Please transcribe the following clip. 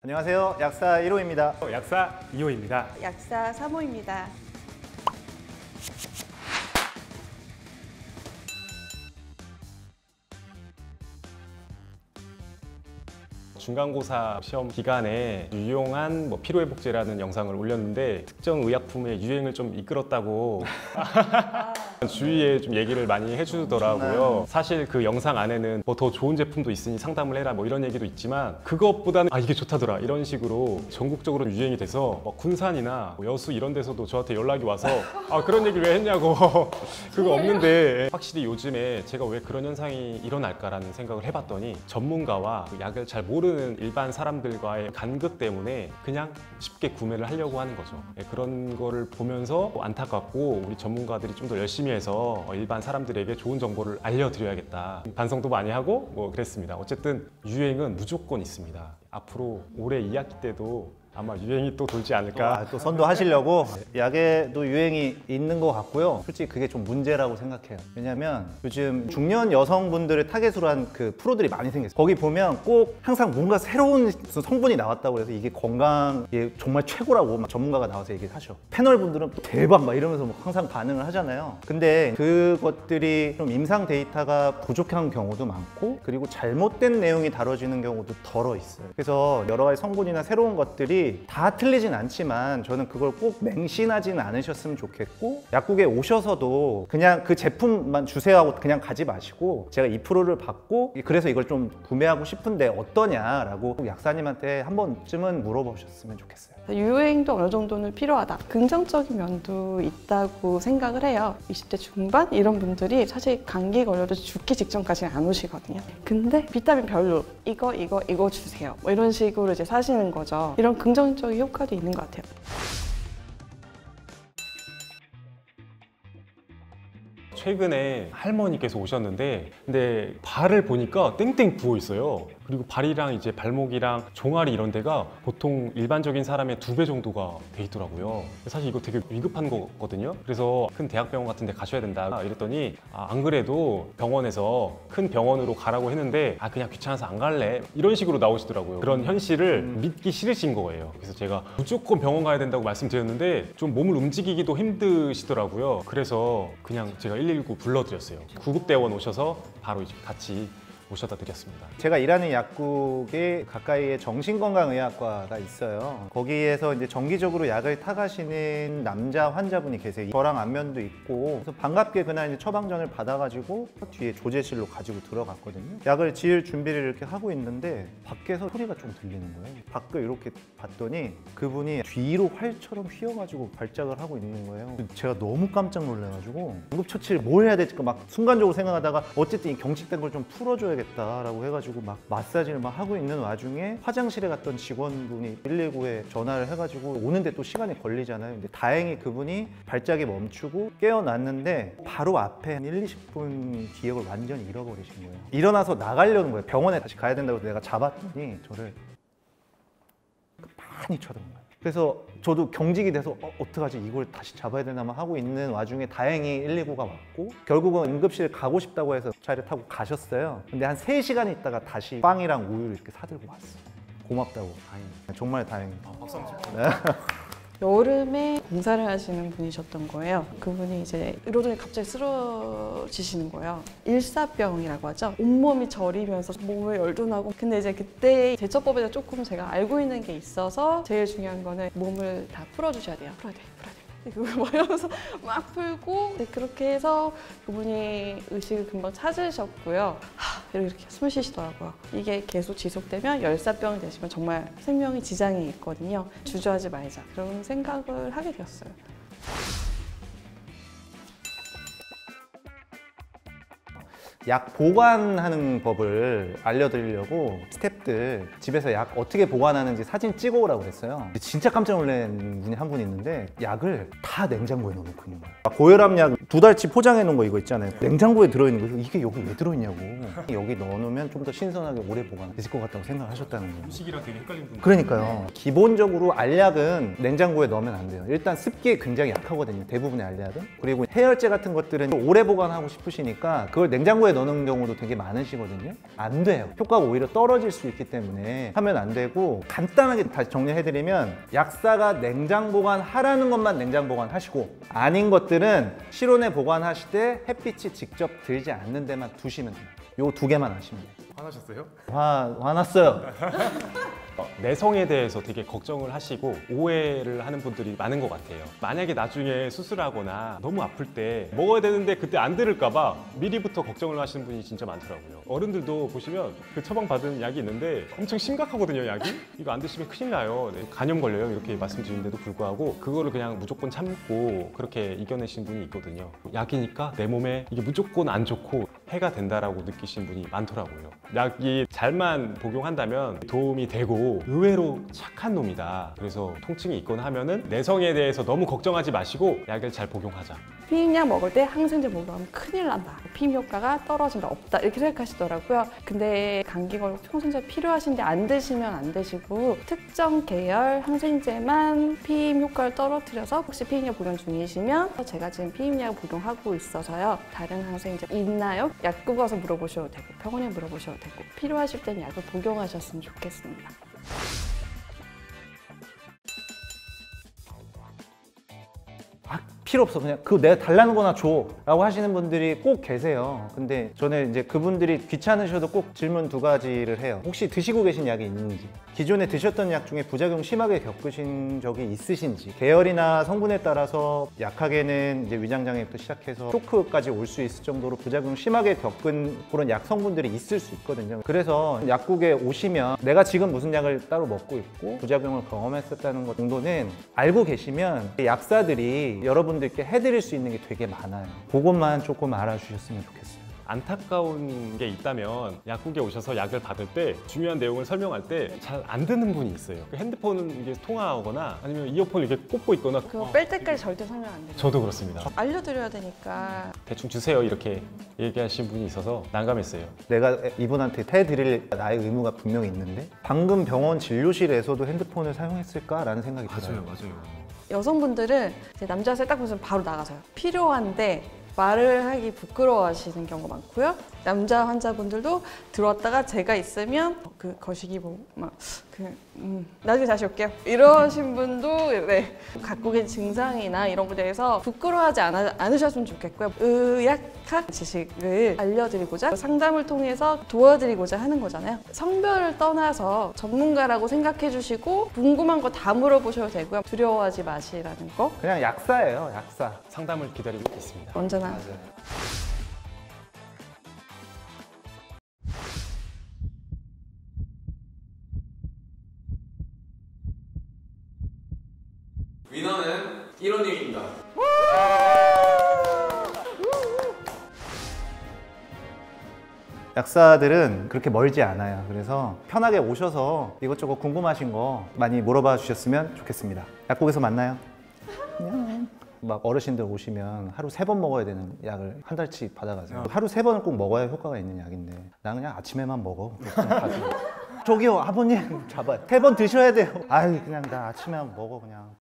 안녕하세요. 약사 1호입니다. 약사 2호입니다. 약사 3호입니다. 중간고사 시험 기간에 유용한 피로회복제라는 영상을 올렸는데 특정 의약품의 유행을 좀 이끌었다고 주위에 좀 얘기를 많이 해주더라고요. 사실 그 영상 안에는 더 좋은 제품도 있으니 상담을 해라 이런 얘기도 있지만 그것보다는 이게 좋다더라 이런 식으로 전국적으로 유행이 돼서 군산이나 여수 이런 데서도 저한테 연락이 와서 그런 얘기를 왜 했냐고 그거 없는데 확실히 요즘에 제가 왜 그런 현상이 일어날까라는 생각을 해봤더니 전문가와 약을 잘 모르는 일반 사람들과의 간극 때문에 그냥 쉽게 구매를 하려고 하는 거죠. 그런 거를 보면서 안타깝고 우리 전문가들이 좀 더 열심히 해서 일반 사람들에게 좋은 정보를 알려드려야겠다. 반성도 많이 하고 그랬습니다. 어쨌든 유행은 무조건 있습니다. 앞으로 올해 2학기 때도 아마 유행이 또 돌지 않을까. 또 선도하시려고 약에도 유행이 있는 것 같고요. 솔직히 그게 좀 문제라고 생각해요. 왜냐면 요즘 중년 여성분들을 타겟으로 한 그 프로들이 많이 생겼어요. 거기 보면 꼭 항상 뭔가 새로운 성분이 나왔다고 해서 이게 건강에 정말 최고라고 막 전문가가 나와서 얘기를 하셔. 패널 분들은 대박 막 이러면서 항상 반응을 하잖아요. 근데 그것들이 좀 임상 데이터가 부족한 경우도 많고 그리고 잘못된 내용이 다뤄지는 경우도 덜어 있어요. 그래서 여러 가지 성분이나 새로운 것들이 다 틀리진 않지만 저는 그걸 꼭 맹신하지는 않으셨으면 좋겠고 약국에 오셔서도 그냥 그 제품만 주세요 하고 그냥 가지 마시고 제가 2%를 받고 그래서 이걸 좀 구매하고 싶은데 어떠냐라고 약사님한테 한 번쯤은 물어보셨으면 좋겠어요. 유행도 어느 정도는 필요하다. 긍정적인 면도 있다고 생각을 해요. 20대 중반 이런 분들이 사실 감기 걸려도 죽기 직전까지는 안 오시거든요. 근데 비타민 별로 이거 주세요. 이런 식으로 이제 사시는 거죠. 이런 긍정적인 효과도 있는 것 같아요. 최근에 할머니께서 오셨는데 근데 발을 보니까 땡땡 부어 있어요. 그리고 발이랑 이제 발목이랑 종아리 이런 데가 보통 일반적인 사람의 2배 정도가 돼 있더라고요. 사실 이거 되게 위급한 거거든요. 그래서 큰 대학병원 같은 데 가셔야 된다 이랬더니 안 그래도 병원에서 큰 병원으로 가라고 했는데 그냥 귀찮아서 안 갈래 이런 식으로 나오시더라고요. 그런 현실을 믿기 싫으신 거예요. 그래서 제가 무조건 병원 가야 된다고 말씀드렸는데 좀 몸을 움직이기도 힘드시더라고요. 그래서 그냥 제가 119 불러드렸어요. 구급대원 오셔서 바로 이제 같이 모셔다 드렸습니다. 제가 일하는 약국에 가까이에 정신건강의학과가 있어요. 거기에서 이제 정기적으로 약을 타가시는 남자 환자분이 계세요. 저랑 안면도 있고 그래서 반갑게 그날 이제 처방전을 받아가지고 뒤에 조제실로 가지고 들어갔거든요. 약을 지을 준비를 이렇게 하고 있는데 밖에서 소리가 좀 들리는 거예요. 밖을 이렇게 봤더니 그분이 뒤로 활처럼 휘어가지고 발작을 하고 있는 거예요. 제가 너무 깜짝 놀라가지고 응급처치를 뭘 해야 될지 막 순간적으로 생각하다가 어쨌든 이 경직된 걸 좀 풀어줘야 겠다라고 해가지고 막 마사지를 막 하고 있는 와중에 화장실에 갔던 직원분이 119에 전화를 해가지고 오는데 또 시간이 걸리잖아요. 근데 다행히 그분이 발작이 멈추고 깨어났는데 바로 앞에 1, 20분 기억을 완전히 잃어버리신 거예요. 일어나서 나가려는 거예요. 병원에 다시 가야 된다고 내가 잡았더니 저를 많이 쳐다본 거예요. 그래서 저도 경직이 돼서 어떡하지 이걸 다시 잡아야 되나만 하고 있는 와중에 다행히 119가 왔고 결국은 응급실 가고 싶다고 해서 차를 타고 가셨어요. 근데 한 3시간 있다가 다시 빵이랑 우유를 이렇게 사들고 왔어요. 고맙다고. 다행입니다. 정말 다행입니다. 박수 한번 네. 여름에 공사를 하시는 분이셨던 거예요. 그분이 이제 이러더니 갑자기 쓰러지시는 거예요. 일사병이라고 하죠. 온몸이 저리면서 몸에 열도 나고. 근데 이제 그때 제처법에 대해서 조금 제가 알고 있는 게 있어서 제일 중요한 거는 몸을 다 풀어주셔야 돼요. 풀어야 돼. 그거 막 이러면서 막 풀고 그렇게 해서 그분이 의식을 금방 찾으셨고요. 이렇게 숨을 쉬시더라고요. 이게 계속 지속되면 열사병이 되시면 정말 생명에 지장이 있거든요. 주저하지 말자 그런 생각을 하게 되었어요. 약 보관하는 법을 알려드리려고 스태프들 집에서 약 어떻게 보관하는지 사진 찍어오라고 했어요. 진짜 깜짝 놀란 분이 한 분 있는데 약을 다 냉장고에 넣어놓고 있는 거예요. 고혈압 약 2달치 포장해 놓은 거 이거 있잖아요. 냉장고에 들어있는 거 이게 여기 왜 들어있냐고. 여기 넣어놓으면 좀 더 신선하게 오래 보관되실 것 같다고 생각하셨다는 거예요. 음식이랑 되게 헷갈리는 분들. 그러니까요. 기본적으로 알약은 냉장고에 넣으면 안 돼요. 일단 습기에 굉장히 약하거든요. 대부분의 알약은. 그리고 해열제 같은 것들은 오래 보관하고 싶으시니까 그걸 냉장고에 넣는 경우도 되게 많으시거든요. 안 돼요. 효과가 오히려 떨어질 수 있기 때문에 하면 안 되고, 간단하게 다시 정리해드리면 약사가 냉장 보관하라는 것만 냉장 보관하시고, 아닌 것들은 실온에 보관하실 때 햇빛이 직접 들지 않는 데만 두시면 돼요. 요 두 개만 하시면 돼요. 화나셨어요? 화났어요. 내성에 대해서 되게 걱정을 하시고 오해를 하는 분들이 많은 것 같아요. 만약에 나중에 수술하거나 너무 아플 때 먹어야 되는데 그때 안 들을까 봐 미리부터 걱정을 하시는 분이 진짜 많더라고요. 어른들도 보시면 그 처방받은 약이 있는데 엄청 심각하거든요, 약이. 이거 안 드시면 큰일 나요. 네, 간염 걸려요. 이렇게 말씀드리는데도 불구하고 그거를 그냥 무조건 참고 그렇게 이겨내시는 분이 있거든요. 약이니까 내 몸에 이게 무조건 안 좋고 해가 된다라고 느끼시는 분이 많더라고요. 약이 잘만 복용한다면 도움이 되고 의외로 착한 놈이다. 그래서 통증이 있거나 하면은 내성에 대해서 너무 걱정하지 마시고 약을 잘 복용하자. 피임약 먹을 때 항생제 복용하면 큰일 난다. 피임 효과가 떨어진다, 없다 이렇게 생각하시더라고요. 근데 감기 걸고 항생제 필요하신데 안 드시면 안 되시고, 특정 계열 항생제만 피임 효과를 떨어뜨려서 혹시 피임약 복용 중이시면 제가 지금 피임약 복용하고 있어서요. 다른 항생제 있나요? 약국 가서 물어보셔도 되고 병원에 물어보셔도 되고 필요하실 때는 약을 복용하셨으면 좋겠습니다. 필요 없어, 그냥 그거 내가 달라는 거나 줘 라고 하시는 분들이 꼭 계세요. 근데 저는 이제 그분들이 귀찮으셔도 꼭 질문 두 가지를 해요. 혹시 드시고 계신 약이 있는지, 기존에 드셨던 약 중에 부작용 심하게 겪으신 적이 있으신지, 계열이나 성분에 따라서 약하게는 이제 위장장애부터 시작해서 쇼크까지 올 수 있을 정도로 부작용 심하게 겪은 그런 약 성분들이 있을 수 있거든요. 그래서 약국에 오시면 내가 지금 무슨 약을 따로 먹고 있고 부작용을 경험했었다는 것 정도는 알고 계시면 약사들이 여러분들께 해드릴 수 있는 게 되게 많아요. 그것만 조금 알아주셨으면 좋겠어요. 안타까운 게 있다면 약국에 오셔서 약을 받을 때 중요한 내용을 설명할 때 잘 안 듣는 분이 있어요. 핸드폰은 이게 통화하거나 아니면 이어폰을 이렇게 꽂고 있거나. 그거 뺄 때까지 절대 설명 안 돼요. 저도 그렇습니다. 알려드려야 되니까. 대충 주세요 이렇게 얘기하신 분이 있어서 난감했어요. 내가 이분한테 해드릴 나의 의무가 분명히 있는데 방금 병원 진료실에서도 핸드폰을 사용했을까라는 생각이 들어요. 맞아요. 여성분들은 이제 남자 셋 딱 보시면 바로 나가서요. 필요한데 말을 하기 부끄러워하시는 경우가 많고요. 남자 환자분들도 들어왔다가 제가 있으면 그 거시기 보고 막 나중에 다시 올게요 이러신 분도 네, 갖고 계신 증상이나 이런 거에 대해서 부끄러워하지 않으셨으면 좋겠고요. 의학학 지식을 알려드리고자 상담을 통해서 도와드리고자 하는 거잖아요. 성별을 떠나서 전문가라고 생각해 주시고 궁금한 거 다 물어보셔도 되고요. 두려워하지 마시라는 거. 그냥 약사예요, 약사. 상담을 기다리고 있습니다. 언제나. 위너는 1호님입니다. 약사들은 그렇게 멀지 않아요. 그래서 편하게 오셔서 이것저것 궁금하신 거 많이 물어봐 주셨으면 좋겠습니다. 약국에서 만나요. 안녕. 막 어르신들 오시면 하루 3번 먹어야 되는 약을 한 달치 받아가세요. 하루 3번을 꼭 먹어야 효과가 있는 약인데 나는 그냥 아침에만 먹어. 저기요 아버님 잡아요. 3번 드셔야 돼요. 아유 그냥 나 아침에만 먹어 그냥.